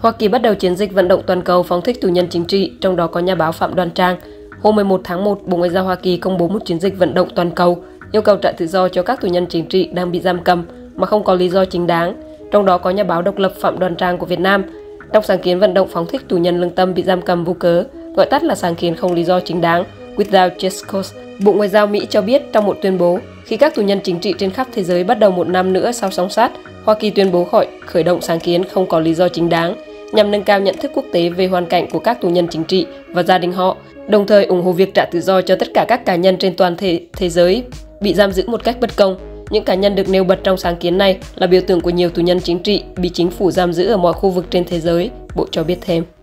Hoa Kỳ bắt đầu chiến dịch vận động toàn cầu phóng thích tù nhân chính trị, trong đó có nhà báo Phạm Đoan Trang. Hôm 11 tháng 1, Bộ Ngoại giao Hoa Kỳ công bố một chiến dịch vận động toàn cầu yêu cầu trả tự do cho các tù nhân chính trị đang bị giam cầm mà không có lý do chính đáng, trong đó có nhà báo độc lập Phạm Đoan Trang của Việt Nam. Trong sáng kiến vận động phóng thích tù nhân lương tâm bị giam cầm vô cớ, gọi tắt là sáng kiến không lý do chính đáng (Without Just Cause), Bộ Ngoại giao Mỹ cho biết trong một tuyên bố, khi các tù nhân chính trị trên khắp thế giới bắt đầu một năm nữa sau song sát, Hoa Kỳ tuyên bố khởi động sáng kiến không có lý do chính đáng nhằm nâng cao nhận thức quốc tế về hoàn cảnh của các tù nhân chính trị và gia đình họ, đồng thời ủng hộ việc trả tự do cho tất cả các cá nhân trên toàn thế giới bị giam giữ một cách bất công. Những cá nhân được nêu bật trong sáng kiến này là biểu tượng của nhiều tù nhân chính trị bị chính phủ giam giữ ở mọi khu vực trên thế giới, Bộ cho biết thêm.